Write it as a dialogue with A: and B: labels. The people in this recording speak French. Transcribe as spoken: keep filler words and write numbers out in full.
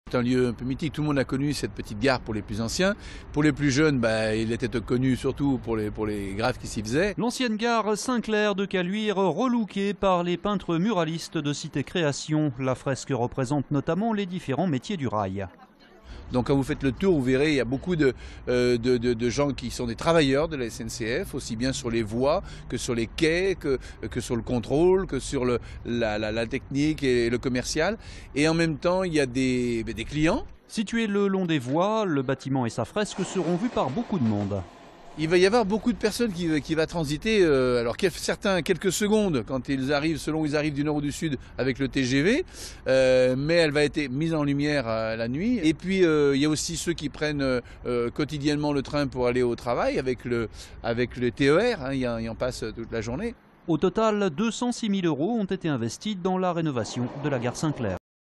A: C'est un lieu un peu mythique, tout le monde a connu cette petite gare pour les plus anciens. Pour les plus jeunes, bah, il était connu surtout pour les, pour les graves qui s'y faisaient.
B: L'ancienne gare Saint-Clair de Caluire, relookée par les peintres muralistes de Cité Création. La fresque représente notamment les différents métiers du rail.
A: Donc quand vous faites le tour, vous verrez, il y a beaucoup de, euh, de, de, de gens qui sont des travailleurs de la S N C F, aussi bien sur les voies que sur les quais, que, que sur le contrôle, que sur le, la, la, la technique et le commercial. Et en même temps, il y a des, des clients.
B: Situé le long des voies, le bâtiment et sa fresque seront vus par beaucoup de monde.
A: Il va y avoir beaucoup de personnes qui, qui vont transiter, euh, alors certains quelques secondes quand ils arrivent, selon ils arrivent du nord ou du sud avec le T G V, euh, mais elle va être mise en lumière euh, la nuit. Et puis euh, il y a aussi ceux qui prennent euh, quotidiennement le train pour aller au travail avec le, avec le T E R, hein, il, il en passe toute la journée.
B: Au total, deux cent six mille euros ont été investis dans la rénovation de la gare Saint-Clair.